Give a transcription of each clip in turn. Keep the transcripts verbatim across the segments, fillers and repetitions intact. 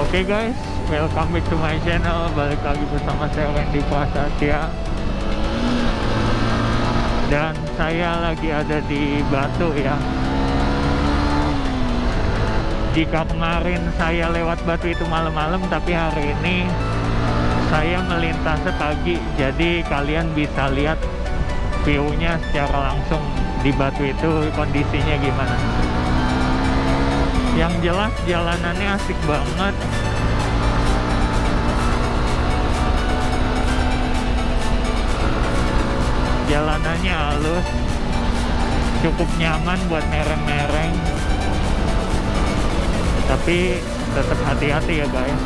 Oke guys, welcome back to my channel. Balik lagi bersama saya Randy Prasetya. Dan saya lagi ada di Batu ya. Jika kemarin saya lewat Batu itu malam-malam, tapi hari ini saya melintas pagi. Jadi kalian bisa lihat view-nya secara langsung di Batu itu kondisinya gimana. Yang jelas jalanannya asik banget. Jalanannya halus, cukup nyaman buat mereng-mereng. Tapi tetap hati-hati ya guys.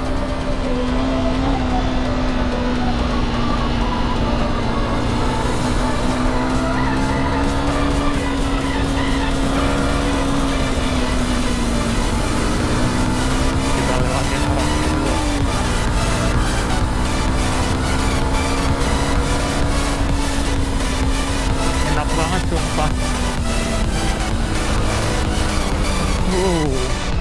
Enak banget sumpah. Wow.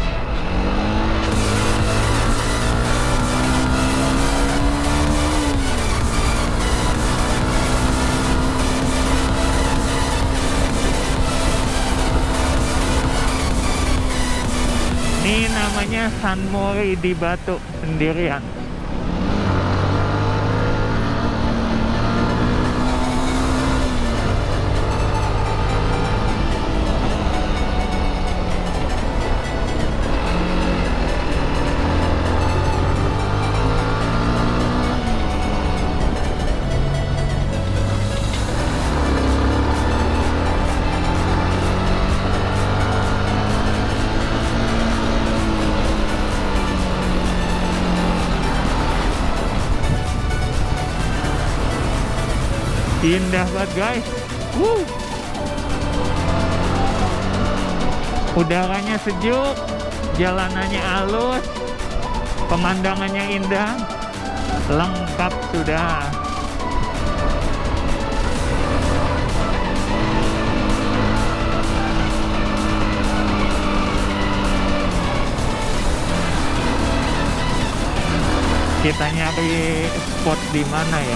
Ini namanya San Mori di Batu sendirian. Indah banget guys. Wuh. Udaranya sejuk, jalanannya halus, pemandangannya indah, lengkap sudah. Kita nyari spot di mana ya?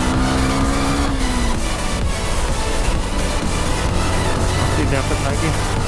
Dapat lagi.